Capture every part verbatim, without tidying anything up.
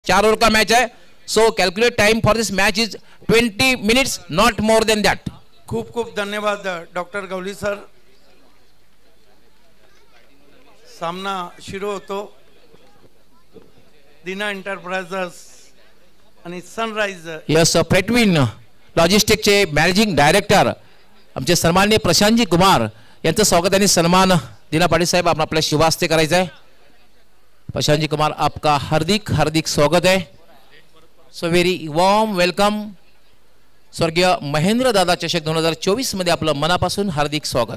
चार ओवर का मैच है. So calculate time for this match is twenty minutes, not more than that. खूप खूप धन्यवाद डॉक्टर गवली सर. सामना सुरू होतो. दिना एंटरप्राइजेस आणि सनराइज. यस, पेटविन लॉजिस्टिकचे मॅनेजिंग डायरेक्टर आमचे सन्माननीय प्रशांतजी कुमार यांचं स्वागत आणि सन्मान दिना पाटील साहेब आपण आपल्या शुभास्ते करायचा आहे. प्रशांतजी कुमार, आपका हार्दिक हार्दिक स्वागत है. So very warm welcome. स्वर्गीय महेंद्र दादा चषक दोन हजार चोवीस मध्ये आपलं मनापासून हार्दिक स्वागत.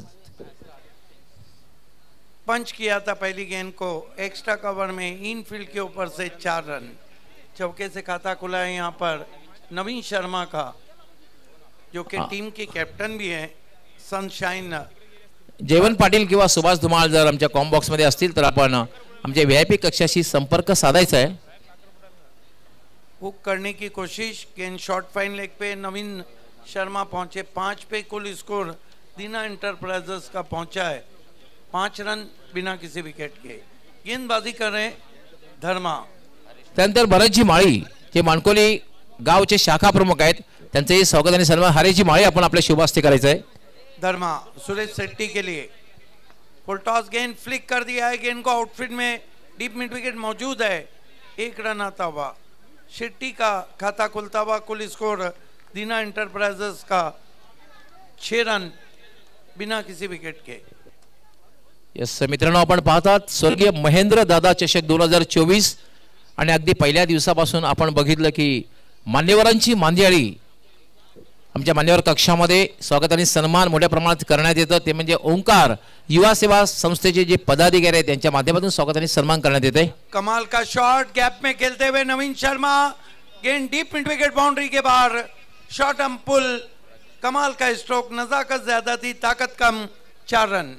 पंच किया था पहली गेंद को एक्स्ट्रा कवर में इनफील्ड के ऊपर से चार रन. चौके से खाता खुला है यहाँ पर नवीन शर्मा का, जो कि टीम के कैप्टन भी है. सनशाइन जयवंत पाटील किंवा सुभाष धुमाळ जर आमच्या कॉम बॉक्स मध्ये असतील तर आपण आमच्या व्हीआयपी कक्षाशी संपर्क साधायचा है. हुक करने की कोशिश. गेंद शॉर्ट फाइन लेग पे नवीन शर्मा पहुंचे. पांच पे कुल स्कोर दीना एंटरप्राइजेस का पहुंचा है. पांच रन बिना किसी विकेट के. गेंदबाजी कर रहे धर्मा. त्यानंतर भरतजी माळी जे माणकोली गावचे शाखा प्रमुख आहेत त्यांचे स्वागत आणि सन्मान. हरेजी माळी आपण आपल्या शुभास्ते करायचं आहे. धर्मा सुरेश शेट्टी के लिए फुल टॉस. गेंद फ्लिक कर दिया है. गेंद को आउटफील्ड में डीप मिड विकेट मौजूद है. एक रन आता हुआ शेट्टी का खाता खुलता हुआ. कुल स्कोर दीना एंटरप्राइजेस का छह रन बिना किसी विकेट के. यस मित्रांनो, आपण पाहतात स्वर्गीय महेंद्र दादा चषक दोन हजार चोवीस आणि अगदी पहिल्या दिवसापासून आपण बघितलं की मान्यवरांची मांदियाळी आमच्या मान्यवर कक्षामध्ये स्वागत आणि सन्मान मोठ्या प्रमाणात करण्यात येतं. ते म्हणजे ओंकार युवा सेवा संस्थेचे जे पदाधिकारी आहेत त्यांच्या माध्यमातून स्वागत आणि सन्मान करण्यात येते. कमाल का शॉट गैप में खेलते हुए नवीन शर्मा. गेंद डीप मिड विकेट बाउंड्री के बाहर. Shot and pull. कमाल का स्ट्रोक. नजाकत ज्यादा थी, ताकत कम. चार रन.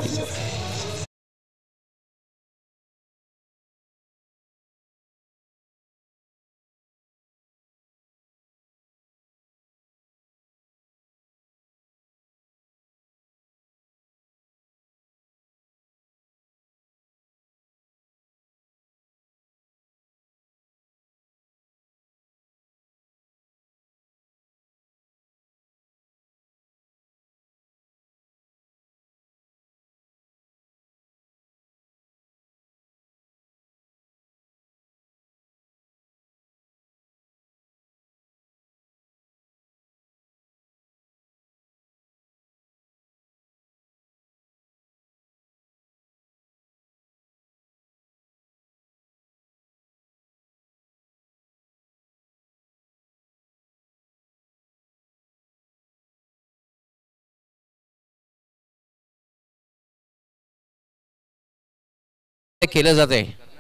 केलं जाते.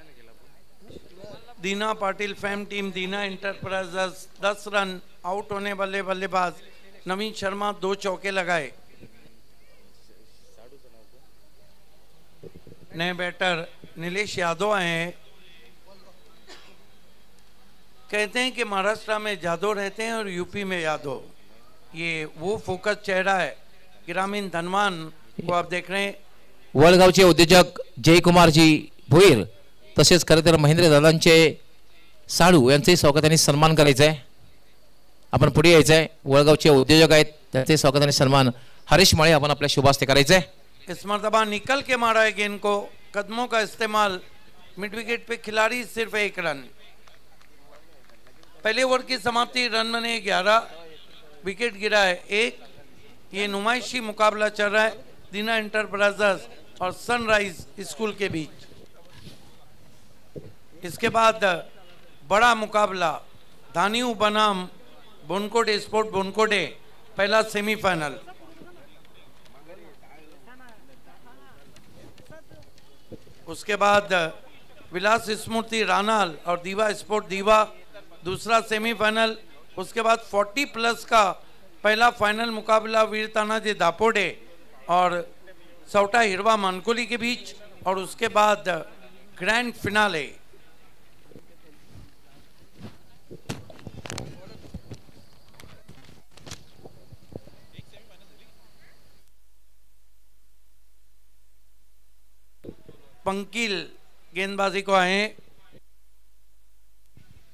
Dina Patil fame team Dina enterprises दस रन. आउट होने वाले बल्लेबाज नवीन शर्मा दो चौके लगाए. नए बैटर नीलेश यादव आए हैं. कहते हैं कि महाराष्ट्र में जादव रहते हैं और यूपी में यादव. ये वो फोकस चेहरा है ग्रामीण धनवान को आप देख रहे हैं. वळगावचे उद्योजक जयकुमारजी भोईर तसेच खरं तर महेंद्र दादांचे साडू यांचे स्वागत आणि सन्मान करायचं आहे. आपण पुढे यायचं आहे. वळगावचे उद्योजक आहेत त्यांचे स्वागत आणि सन्मान हरीश माळे आपण आपल्या शुभास्ते करायचं आहे. इस मर्तबा निकल के मारा है गेंद को. कदमों का इस्तेमाल. मिड विकेट पे खिलाड़ी सिर्फ एक रन. पहले ओवर की समाप्ति. रन बने ग्यारह. विकेट गिरा है एक. ये नुमाइशी मुकाबला चल रहा है दीना एंटरप्राइजेस और सनराइज स्कूल के बीच. इसके बाद बड़ा मुकाबला धानियू बनाम बोनकोटे स्पोर्ट बोनकोटे. पहला सेमीफाइनल. उसके बाद विलास स्मृति रानाल और दीवा स्पोर्ट दीवा दूसरा सेमीफाइनल. उसके बाद चालीस प्लस का पहला फाइनल मुकाबला वीर तानाजी दापोडे और सौटा हिरवा मानकोली के बीच. और उसके बाद ग्रैंड फिनाले. पंकील गेंदबाजी को आए.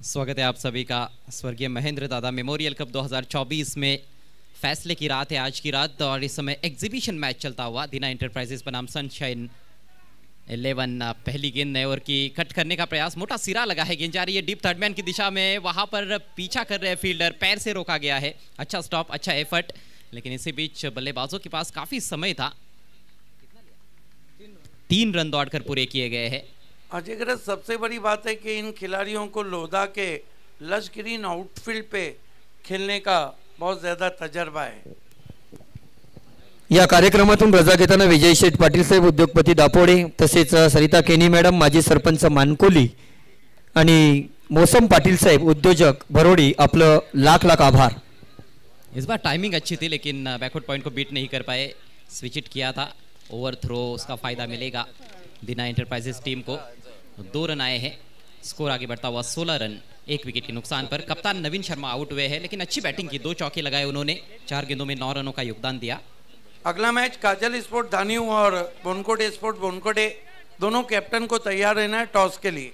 स्वागत है आप सभी का स्वर्गीय महेंद्र दादा मेमोरियल कप दो हज़ार चौबीस में फैसले की रात है आज की रात और इस समय एग्जीबिशन मैच चलता हुआ दीना इंटरप्राइजेस बनाम सनशाइन इलेवन पहली गेंद नए ओवर की कट करने का प्रयास, मोटा सिरा लगा है, गेंद जा रही है डीप थर्ड मैन की दिशा में, वहां पर पीछा कर रहे फील्डर, पैर से रोका गया है। अच्छा स्टॉप, अच्छा एफर्ट, लेकिन इसी बीच बल्लेबाजों के पास काफी समय था, तीन रन दौड़कर पूरे किए गए हैं। अजय, सबसे बड़ी बात है कि इन खिलाड़ियों को लोधा के लश ग्रीन आउटफील्ड पे खेलने का बहुत ज्यादा तजर्बा है। या कार्यक्रमातून रजा घेताना विजय शेठ पाटील साहेब, उद्योगपती दापोडे, तसेच सरिता केनी मॅडम, माजी सरपंच मानकोली आणि मौसम पाटील साहेब, उद्योजक भरोडी, आपलं लाख लाख आभार। इस बार टाइमिंग अच्छी थी लेकिन बैकवर्ड पॉइंट को बीट नहीं कर पाए, स्विच इट किया था, ओवर थ्रो उसका फायदा मिलेगा दीना एंटरप्राइजेस टीम को। दो रन आए हैं, स्कोर आगे बढ़ता हुआ सोलह रन एक विकेट के नुकसान पर। कप्तान नवीन शर्मा आउट हुए हैं लेकिन अच्छी बैटिंग की, दो चौके लगाए उन्होंने, चार गेंदों में नौ रनों का योगदान दिया। अगला मैच काजल स्पोर्ट धानियू और बोनकोटे स्पोर्ट बोनकोटे, दोनों कैप्टन को तैयार रहना है टॉस के लिए।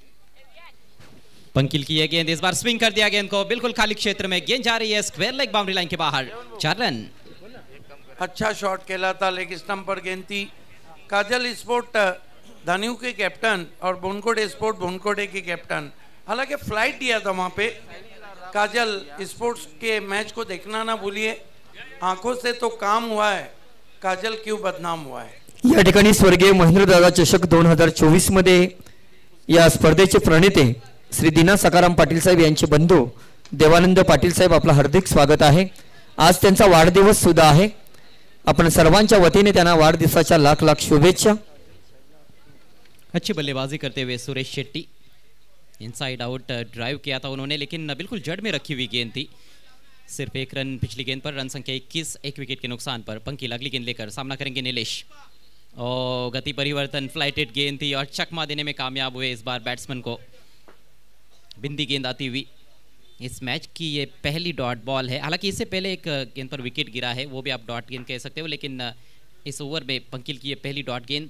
पंकिल की यह गेंद, इस बार स्विंग कर दिया गेंद को, बिल्कुल खाली क्षेत्र में गेंद जा रही है, स्क्वायर लेग बाउंड्री लाइन के बाहर, चार रन। अच्छा शॉट खेला था, लेग स्टंप पर गेंद थी। काजल स्पोर्ट धानियू के कैप्टन और बोनकोटे स्पोर्ट बोनकोटे के कैप्टन, हालांकि फ्लाइट दिया था वहां पे। काजल स्पोर्ट्स के मैच को देखना ना भूलिए, आंखों से तो काम हुआ है, काजल क्यों बदनाम हुआ है। या ठिकाणी स्वर्गीय महेंद्रदादा चषक दोन हजार चोवीस मध्ये या स्पर्धेचे प्रणेते श्री दीना सकाराम पाटील साहेब यांचे बंधू देवानंद पाटील साहेब, आपलं हार्दिक स्वागत आहे। आज त्यांचा वाढदिवस सुद्धा आहे, आपण सर्वांच्या वतीने त्यांना वाढदिवसाच्या लाख लाख शुभेच्छा। अच्छी बल्लेबाजी करते हुए Suresh Shetty, inside out drive किया था उन्होंने लेकिन बिल्कुल जड़ में रखी हुई गेंद थी, सिर्फ एक रन पिछली गेंद पर, रन संख्या इक्कीस, एक विकेट के नुकसान पर। पंकिल अगली गेंद लेकर सामना करेंगे नीलेश, और गति परिवर्तन, फ्लाइटेड गेंद थी और चकमा देने में कामयाब हुए इस बार बैट्समैन को। बिंदी गेंद आती हुई, इस मैच की ये पहली डॉट बॉल है, हालांकि इससे पहले एक गेंद पर विकेट गिरा है, वो भी आप डॉट गेंद कह सकते हो, लेकिन इस ओवर में पंकिल की ये पहली डॉट गेंद।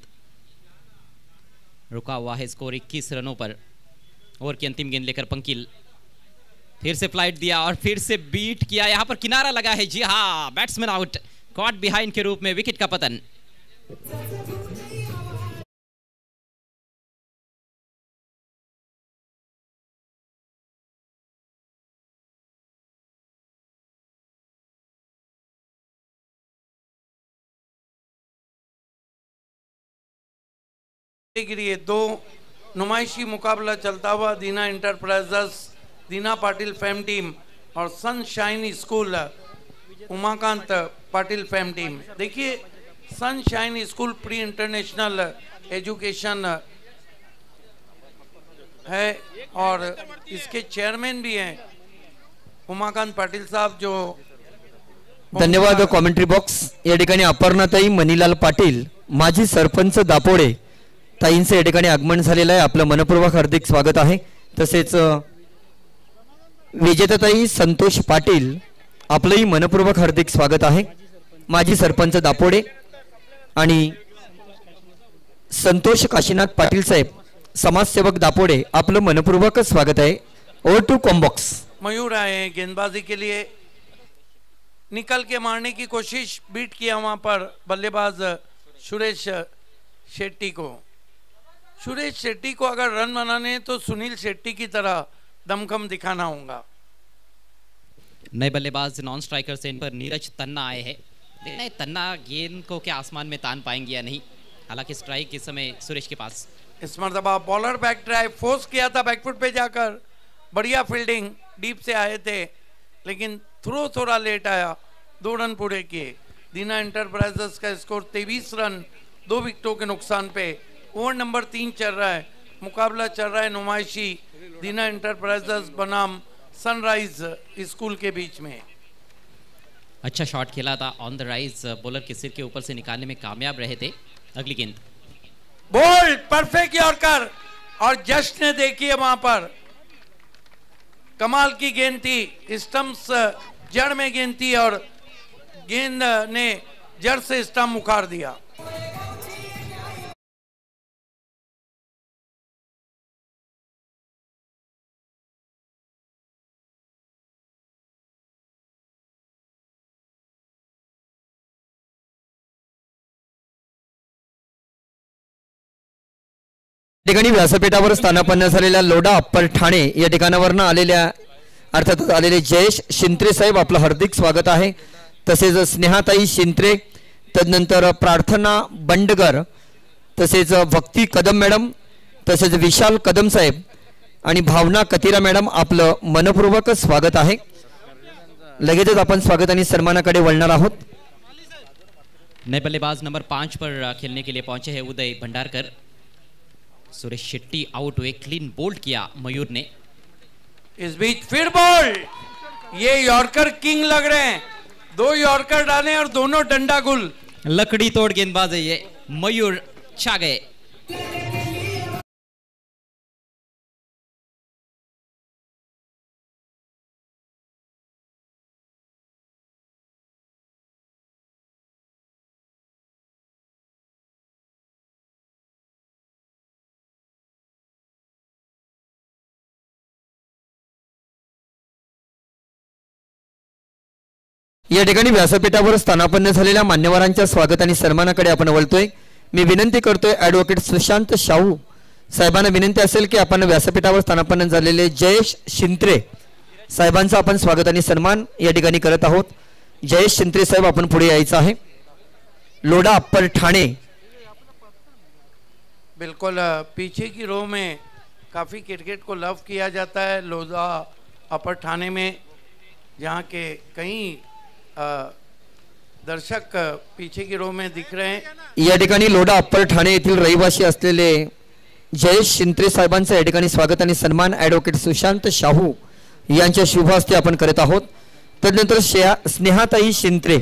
रुका हुआ है स्कोर इक्कीस रनों पर। ओवर की अंतिम गेंद लेकर पंकिल, फिर से फ्लाइट दिया और फिर से बीट किया, यहां पर किनारा लगा है, जी हाँ, बैट्समैन आउट, कॉट बिहाइंड के रूप में विकेट का पतन। गिरी दो नुमाइशी मुकाबला चलता हुआ Dina enterprises, Dina Patil fame team और sunshine school Umakant Patil fame team. देखिए, sunshine school pre international education है और इसके चेयरमैन भी हैं उमाकांत पाटिल साहब, जो धन्यवाद। कॉमेंट्री बॉक्स या ठिकाणी अपर्णाताई मनीलाल पाटील, माजी सरपंच दापोडे, ताईंचे या ठिकाणी आगमन झालेलं आहे, आपलं मनपूर्वक हार्दिक स्वागत आहे। तसेच विजेताताई संतोष पाटील, आपलंही मनपूर्वक हार्दिक स्वागत आहे। माजी सरपंच दापोडे आणि संतोष काशीनाथ पाटील साहेब, समाजसेवक दापोडे, आपलं मनपूर्वक स्वागत आहे। Over to combox. मयूर आए हैं गेंदबाजी के लिए, निकल के मारने की कोशिश, बीट किया वहां पर बल्लेबाज सुरेश शेट्टी को। सुरेश शेट्टी को अगर रन बनाने तो सुनील शेट्टी की तरह दमखम दिखाना होगा। नए बल्लेबाज नॉन स्ट्राइकर से इन पर नीरज तन्ना आए हैं, देखना है तन्ना गेंद को क्या आसमान में तान पाएंगे या नहीं, हालांकि स्ट्राइक इस समय सुरेश के पास। इस मरतबा बॉलर बैक ड्राइव फोर्स किया था बैकफुट पे जाकर, बढ़िया फील्डिंग, डीप से आए थे लेकिन थ्रो थोड़ा लेट आया, दो रन पूरे किए। दीना इंटरप्राइजेस का स्कोर तेईस रन दो विकेटों के नुकसान पे। ओवर नंबर तीन चल रहा है, मुकाबला चल रहा है नुमाइशी दीना इंटरप्राइजेस बनाम सनराइज स्कूल के बीच में। अच्छा शॉट खेला था ऑन द राइज, बॉलर के सिर के ऊपर से निकालने में कामयाब रहे थे। अगली गेंद बोल्ड, परफेक्ट यॉर्कर, और जश्न ने देखिए वहां पर, कमाल की गेंद थी, स्टंप्स जड़ में गेंद थी और गेंद ने जड़ से स्टंप उखाड़ दिया। ठिकाणी व्यासपीठावर स्थानापन्न झालेल्या लोढा अप्पर ठाणे या ठिकाणावरनं आलेल्या अर्थातच आलेले जयेश शिंत्रे साहेब आपलं हार्दिक स्वागत आहे. तसेच स्नेहाताई शिंत्रे, तदनंतर प्रार्थना बंडगर, तसेच भक्ती कदम मॅडम, तसेच विशाल कदम साहेब आणि भावना कतिरा मॅडम आपलं मनपूर्वक स्वागत आहे. लगेचच आपण स्वागत आणि सन्मानाकडे वळणार आहोत. नए बल्लेबाज नंबर पाँच पर खेलने के लिए पहुंचे हैं उदय भंडारकर. सुरेश शेट्टी आउट हुए, क्लीन बोल्ड किया मयूर ने. इस बीच फिर बॉल, ये यॉर्कर किंग लग रहे हैं. दो यॉर्कर डाले और दोनों डंडा गुल. लकड़ी तोड़ गेंदबाज है ये, मयूर छा गए. या ठिकाणी व्यासपीठावर स्थानापन्न झालेल्या मान्यवरांच्या स्वागत आणि सन्मानाकडे आपण वळतोय. मी विनंती करतोय ॲडव्होकेट सुशांत शाहू साहेबांना विनंती असेल की आपण व्यासपीठावर स्थानापन्न झालेले जयेश शिंत्रे साहेबांचा आपण स्वागत आणि सन्मान या ठिकाणी करत आहोत. जयेश शिंत्रे साहेब आपण पुढे यायचं आहे. लोढा अप्पर ठाणे. बिल्कुल पीछे की रो में काफ़ी क्रिकेट को लव किया जाता है. लोधा अपर ठाणे में जहाँ के कई दर्शक पीछे की रो में दिख रहे हैं. या ठिकाणी लोढा अप्पर ठाणे येथील रहिवासी असलेले जयेश शिंत्रे साहेबांचं या ठिकाणी स्वागत आणि सन्मान ॲडव्होकेट सुशांत शाहू यांच्या शुभ हस्ते आपण करत आहोत. तदनंतर स्नेहाताई शिंत्रे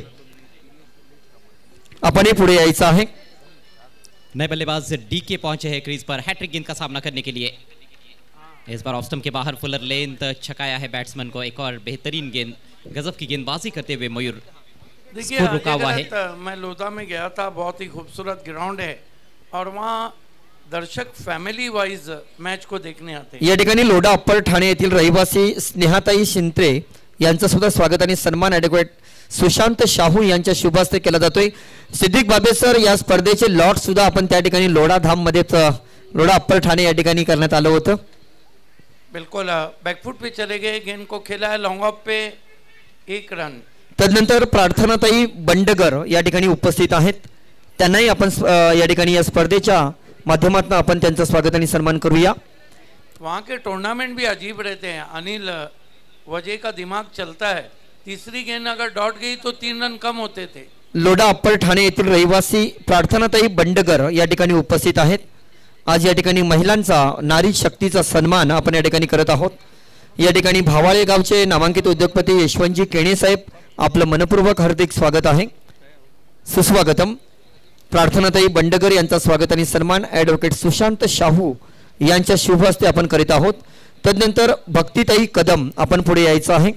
आपण पुढे यायचं आहे. नए बल्लेबाज डी के पहुंचे हैं क्रीज पर हैट्रिक गेंद का सामना करने के लिए. इस बार ऑफ स्टंप के बाहर फुलर लेंथ छकाया है बैट्समैन को. एक और बेहतरीन गेंद, गजब की गेंदबाजी करते हुए मयूर. देखिए रुका हुआ है. मैं लोधा में गया था, बहुत ही खूबसूरत ग्राउंड है और वहाँ दर्शक फैमिली वाइज मैच को देखने आते हैं. या ठिकाणी लोढा अप्पर ठाणे येथील रहिवासी स्नेहाताई शिंत्रे यांचं सुद्धा स्वागत आणि सन्मान ॲडव्होकेट सुशांत शाहू यांच्या शुभ हस्ते केला जातोय. सिद्दीक बाबे सर, या स्पर्धेचे लॉट सुद्धा आपण त्या ठिकाणी लोढा धाम मध्ये लोढा अप्पर ठाणे या ठिकाणी करण्यात आलं होतं. बिल्कुल बैकफुट पे चले गए, गेंद को खेला है लॉन्ग ऑफ पे, एक रन. तदनंतर प्रार्थनाताई बंडगर या ठिकाणी उपस्थित आहेत. त्यांनाही आपण या ठिकाणी या स्पर्धेच्या माध्यमातून आपण त्यांचं स्वागत आणि सन्मान करूया. वहाँ के टूर्नामेंट भी अजीब रहते हैं. अनिल वजह का दिमाग चलता है. तीसरी गेंद अगर डॉट गई तो तीन रन कम होते थे. लोढा अप्पर ठाणे येथील रहिवासी प्रार्थनाताई बंडगर या ठिकाणी उपस्थित आहेत. आज या ठिकाणी महिलांचा नारी शक्तीचा सन्मान आपण या ठिकाणी करत आहोत. या ठिकाणी भावाळे गावचे नामांकित उद्योगपती यशवंतजी केणे साहेब आपलं मनपूर्वक हार्दिक स्वागत आहे. सुस्वागतम. प्रार्थनाताई बंडगर यांचा स्वागत आणि सन्मान ॲडव्होकेट सुशांत शाहू यांच्या शुभ हस्ते आपण करीत आहोत. तदनंतर भक्तीताई कदम आपण पुढे यायचं आहे.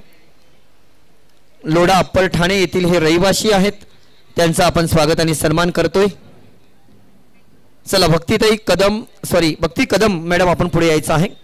लोढा अप्पर ठाणे येथील हे रहिवासी आहेत, त्यांचा आपण स्वागत आणि सन्मान करतोय. चला भक्तीताई कदम सॉरी भक्ती कदम मैडम अपन पुढे यायचं आहे.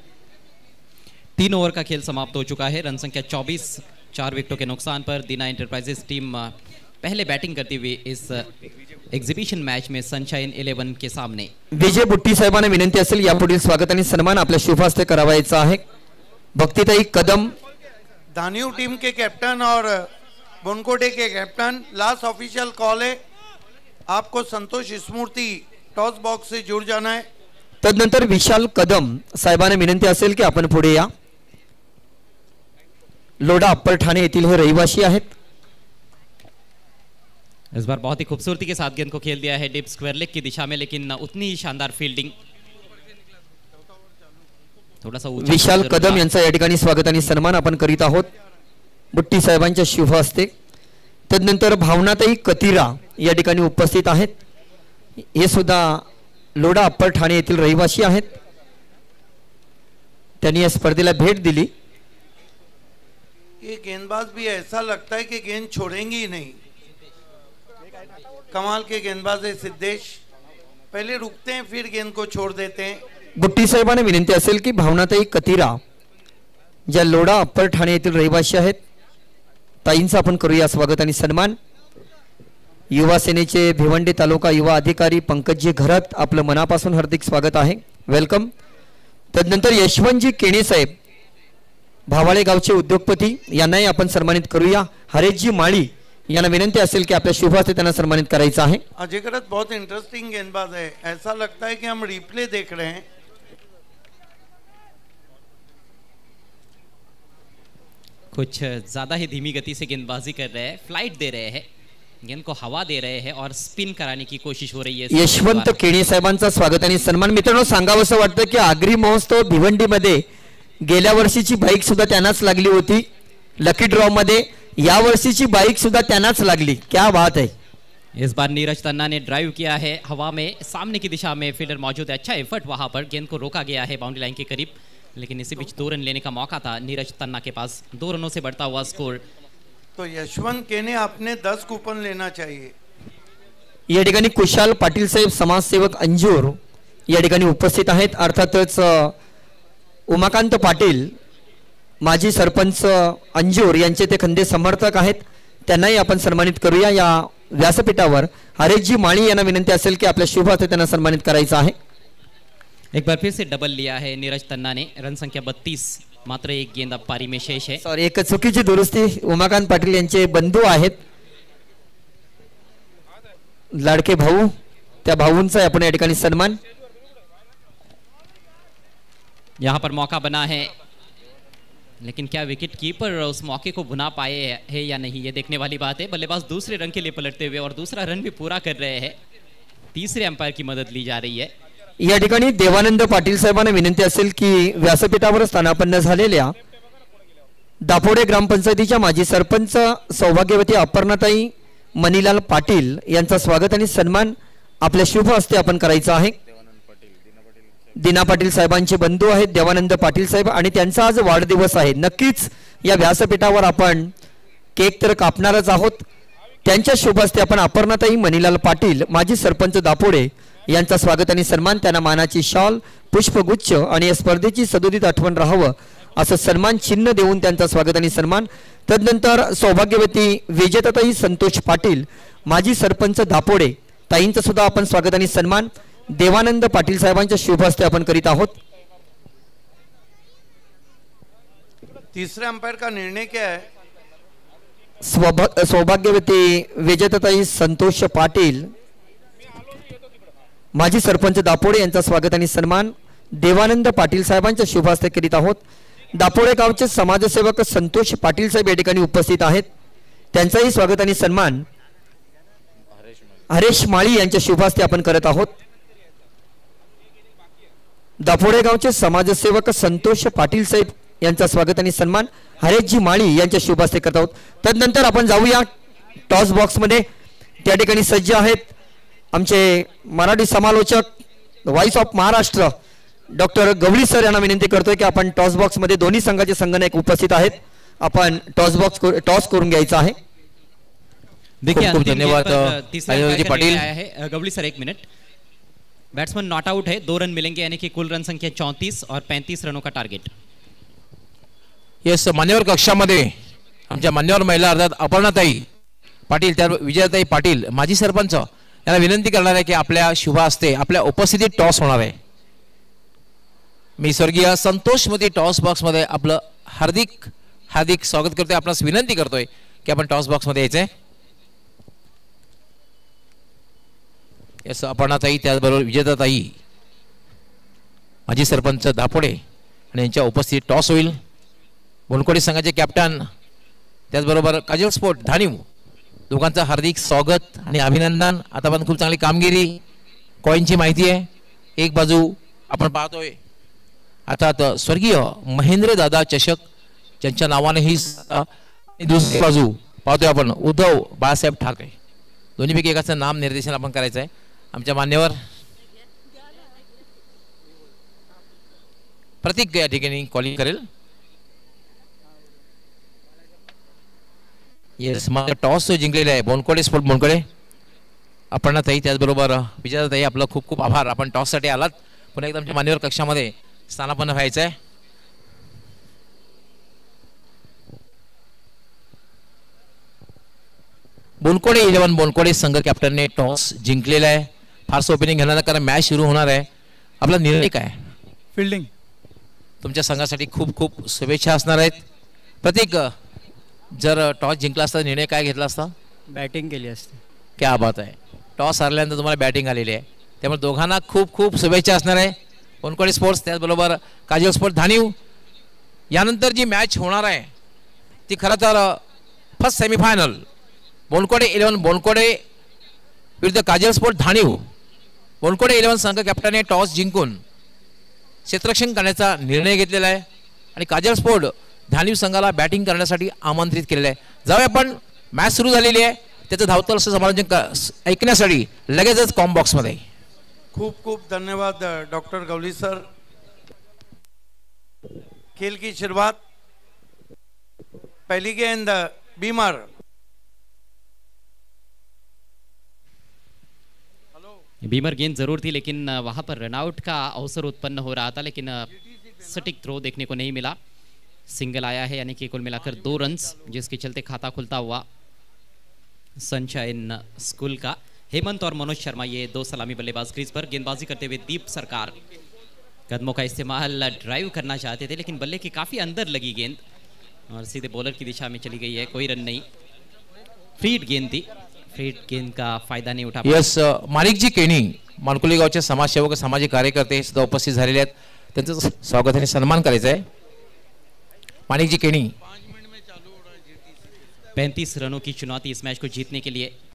तीन ओवर का खेल समाप्त हो चुका है. रन संख्या चौबीस, चार विकेटों के नुकसान पर दीना एंटरप्राइजेस टीम पहले बैटिंग करती हुई इस एग्जीबिशन मैच में सनशाइन इलेवन के सामने. विजय बुट्टी साहेबांना विनंती असेल यापुढील स्वागत आणि सन्मान आपल्या शुभ हस्ते करावायचा आहे. भक्तीताई कदम दानिव टीम के कैप्टन और बोनकोटे के कैप्टन, लास्ट ऑफिशियल कॉल है, आपको संतोष स्मूर्ति टॉस बॉक्स से जुड़ जाना है. तदनंतर विशाल कदम साहेबांना विनंती असेल की आपण पुढे या. लोढा अप्पर ठाणे येथील हे रहिवासी आहेत. इस बार बहुत ही खूबसूरती के साथ गेंद को खेल दिया है डीप स्क्वायर लेग की दिशा में, लेकिन उतनी ही शानदार फील्डिंग. थोड़ा सा विशाल कदम यांचा या ठिकाणी स्वागत आणि सन्मान आपण करीत आहोत बुट्टी साहेबांच्या शुभ हस्ते. तदनंतर भावनाताई कतिरा या ठिकाणी उपस्थित आहेत. हे सुद्धा लोढा अप्पर ठाणे येथील रहिवासी आहेत. त्यांनी या स्पर्धेला भेट दिली. ये गेंदबाज भी ऐसा लगता है कि गेंद छोड़ेंगे ही नहीं. कमाल के गेंदबाज है सिद्धेश, पहले रुकते हैं फिर गेंद को छोड़ देते हैं. बुट्टी साहेबांना विनंती असेल की भावनाताई कतिरा ज्या लोढा अप्पर ठाणे येथील रहिवासी आहेत ताईंचा आपण करूया स्वागत आणि सन्मान. युवा सेनेचे भिवंडी तालुका युवा अधिकारी पंकजी घरत आपलं मनापासून हार्दिक स्वागत आहे. वेलकम. तदनंतर यशवंतजी केणे साहेब भावाळे गावचे उद्योगपती यांनाही आपण सन्मानित करूया. हरेशजी माळी यांना विनंती असेल की आपल्या शुभ हस्ते त्यांना सन्मानित करायचं आहे. अजय करत बहुत इंटरेस्टिंग गेंदबाज है, ऐसा लगता है कि हम रिप्ले देख रहे हैं. कुछ ज्यादा ही धीमी गति से गेंदबाजी कर रहे हैं, फ्लाइट दे रहे हैं, गेंद को हवा दे रहे हैं और स्पिन कराने की कोशिश हो रही है. यशवंत केणे साहेबांचा स्वागत आणि सन्मान. मित्रांनो सांगावंसं वाटतं की आगरी महोत्सव भिवंडीमध्ये गेल्या वर्षीची बाईक सुद्धा त्यांनाच लागली होती. लकी ड्रॉ मध्ये या वर्षीची बाईक सुद्धा त्यांनाच लागली. क्या बात है. इस बार नीरज तन्ना ने ड्राइव किया है हवा में, सामने की दिशा में फील्डर मौजूद है. अच्छा एफर्ट वहां पर, गेंद को रोका गया है बाउंड्री लाइन के करीब, लेकिन इसी बीच दो रन लेने का मौका था नीरज तन्ना के पास. दो रनों से बढ़ता हुआ स्कोर. तो यशवंत केने आपने दस कूपन लेना चाहिए. या ठिकाणी कुशाल पाटील साहेब समाजसेवक अंजूर या ठिकाणी उपस्थित आहेत. अर्थातच उमाकांत पाटील माजी सरपंच अंजूर यांचे ते खंदे समर्थक आहेत, त्यांनाही आपण सन्मानित करूया. या व्यासपीठावर हरेशजी माळी यांना विनंती असेल की आपल्या शुभ हस्ते त्यांना सन्मानित करायचं आहे. एक बार फिर से डबल लिया है नीरज तन्ना ने. रन संख्या बत्तीस, मात्र एक गेंद अब पारी में शेष है. सॉरी, एक चुकीची दुरुस्ती. उमाकांत पाटील यांचे बंधू आहेत, लाडके भाऊ, त्या भाऊंचा आपण या ठिकाणी सन्मान. यहां पर मौका बना है, लेकिन क्या विकेट कीपर उस मौके को भुना पाए है या नहीं, ये देखने वाली बात है. बल्लेबाज दूसरे रन के लिए पलटते हुए और दूसरा रन भी पूरा कर रहे हैं. तीसरे अंपायर की मदद ली जा रही है. या ठिकाणी देवानंद पाटील साहेबांना विनंती असेल की व्यासपीठावर स्थानापन्न झालेल्या दापोडे ग्रामपंचायतीच्या माजी सरपंच सौभाग्यवती अपर्णाताई मनीलाल पाटील यांचा स्वागत आणि सन्मान आपल्या शुभ हस्ते आपण करायचा आहे. दिना पाटील साहेबांचे बंधू आहेत देवानंद पाटील साहेब, आणि त्यांचा आज वाढदिवस आहे. नक्कीच या व्यासपीठावर आपण केक तर कापणारच आहोत. त्यांच्या शुभ हस्ते आपण अपर्णाताई मनीलाल पाटील माजी सरपंच दापोडे यांचा स्वागत आणि सन्मान, त्यांना मानाची शॉल, पुष्पगुच्छ आणि या स्पर्धेची सदोदित आठवण राहावं असं सन्मान चिन्ह देऊन त्यांचा स्वागत आणि सन्मान. तदनंतर सौभाग्यवती विजेताताई संतोष पाटील माजी सरपंच दापोडे ताईंचं सुद्धा आपण स्वागत आणि सन्मान देवानंद पाटील साहेबांच्या शुभ हस्ते आपण करीत आहोत. तीसरे अंपायर का निर्णय क्या है? सौभाग्यवती विजेताताई संतोष पाटील माजी सरपंच दापोडे यांचा स्वागत आणि सन्मान देवानंद पाटील साहेबांच्या शुभ हस्ते करीत आहोत. दापोडे गावचे समाजसेवक संतोष पाटील साहेब या ठिकाणी उपस्थित आहेत, त्यांचाही स्वागत आणि सन्मान हरेश माळी यांच्या शुभ हस्ते आपण करत आहोत. दापोडे गावचे समाजसेवक संतोष पाटील साहेब यांचा स्वागत आणि सन्मान हरेशजी माळी यांच्या शुभ हस्ते करत आहोत. तदनंतर आपण जाऊया टॉस बॉक्स मध्ये. त्या ठिकाणी सज्ज आहेत आमचे मराठी समालोचक voice of Maharashtra doctor Gawali sir यांना विनंती करतोय की आपण टॉस बॉक्स मध्ये दोन्ही संघाचे संघनायक उपस्थित आहेत, आपण टॉस बॉक्स टॉस करून घ्यायचा आहे. देखिए खूप धन्यवाद पाटिल. गवली सर एक मिनट. बैट्समैन नॉट आउट है, दो रन मिलेंगे, यानी कि कुल रन संख्या चौंतीस और पैंतीस रनों का टारगेट. येस, मान्यवर कक्षामध्ये आमच्या मान्यवर महिला अर्थात अपर्णाताई पाटील, त्या विजयाताई पाटील माजी सरपंच यांना विनंती करणार आहे की आपल्या शुभ हस्ते आपल्या उपस्थितीत टॉस होणार आहे. मी स्वर्गीय संतोष मध्ये टॉस बॉक्स मध्ये आपलं हार्दिक हार्दिक स्वागत करतोय. आपणास विनंती करतोय की आपण टॉस बॉक्स मध्ये यायचंय. येस, अपर्णाताई त्याचबरोबर विजेताताई माजी सरपंच दापोडे आणि यांच्या उपस्थितीत टॉस होईल. बोनकोडी संघाचे कॅप्टन त्याचबरोबर काजल स्पोर्ट धानिव दोघांचं हार्दिक स्वागत आणि अभिनंदन. आता पण खूप चांगली कामगिरी. कॉईनची माहिती आहे, एक बाजू आपण पाहतोय अर्थात स्वर्गीय महेंद्र दादा चषक ज्यांच्या नावाने ही दुसरी बाजू पाहतोय आपण उद्धव बाळासाहेब ठाकरे. दोन्हीपैकी एकाचं नाम निर्देशन आपण करायचं आहे. आमच्या मान्यवर प्रतीक या ठिकाणी कॉलिंग करेल. येस, मग टॉस जिंकलेला आहे बोनकोडे स्पोर्ट बोनकोडे. अपर्णाताई त्याचबरोबर विजयाताई आपलं खूप खूप आभार, आपण टॉससाठी आलात. पुन्हा एकदा आमच्या मान्यवर कक्षामध्ये स्थानापन्न व्हायचं आहे. बोनकोडे इलेव्हन बोनकोडे संघ कॅप्टनने टॉस जिंकलेला आहे. फारसं ओपनिंग घेणार कारण मॅच सुरू होणार आहे. आपला निर्णय काय? फिल्डिंग. तुमच्या संघासाठी खूप खूप शुभेच्छा असणार आहेत. प्रतीक, जर टॉस जिंकला असता निर्णय काय घेतला असता? बॅटिंग केली असते. क्या बात आहे. टॉस हरल्यानंतर तुम्हाला बॅटिंग आलेली आहे, त्यामुळे दोघांना खूप खूप शुभेच्छा असणार आहे. बोनकोडे स्पोर्ट्स त्याचबरोबर काजल स्पोर्ट्स धानीव. यानंतर जी मॅच होणार आहे ती खरं तर first semifinal Bonkode eleven Bonkode विरुद्ध काजल स्पोर्ट्स धानीव. बोनकोडे इलेव्हन संघ कॅप्टनने टॉस जिंकून क्षेत्ररक्षण करण्याचा निर्णय घेतलेला आहे आणि काजल स्पोर्ट धानीव संघाला बॅटिंग करण्यासाठी आमंत्रित केलेलं आहे. जाऊया आपण, मॅच सुरू झालेली आहे, त्याचं धावतं असं समालोचन ऐकण्यासाठी लगेचच कॉम बॉक्समध्ये. खूप खूप धन्यवाद डॉक्टर गवली सर. खेल की शुरुआत, पहली गेंद बीमर. बीमर गेंद जरूर थी, लेकिन वहां पर रनआउट का अवसर उत्पन्न हो रहा था, लेकिन सटीक थ्रो देखने को नहीं मिला. सिंगल आया है, यानी कि कुल मिलाकर दो रन्स, जिसके चलते खाता खुलता हुआ सनशाइन स्कूल का. हेमंत और मनोज शर्मा ये दो सलामी बल्लेबाज क्रीज पर. गेंदबाजी करते हुए दीप सरकार कदमों का इस्तेमाल ड्राइव करना चाहते थे, लेकिन बल्ले के काफी अंदर लगी गेंद और सीधे बॉलर की दिशा में चली गई है. कोई रन नहीं. फ्रीड गेंद थी, फ्रीड गेंद का फायदा नहीं उठा. यस, माणिकजी केणी मानकुली गावचे समाजसेवक सामाजिक कार्यकर्ते सुद्धा उपस्थित झालेले आहेत, त्यांचं स्वागत आणि सन्मान करायचा आहे. माणिकजी केणी. पैंतीस रनों की चुनौती इस मैच को जीतने के लिए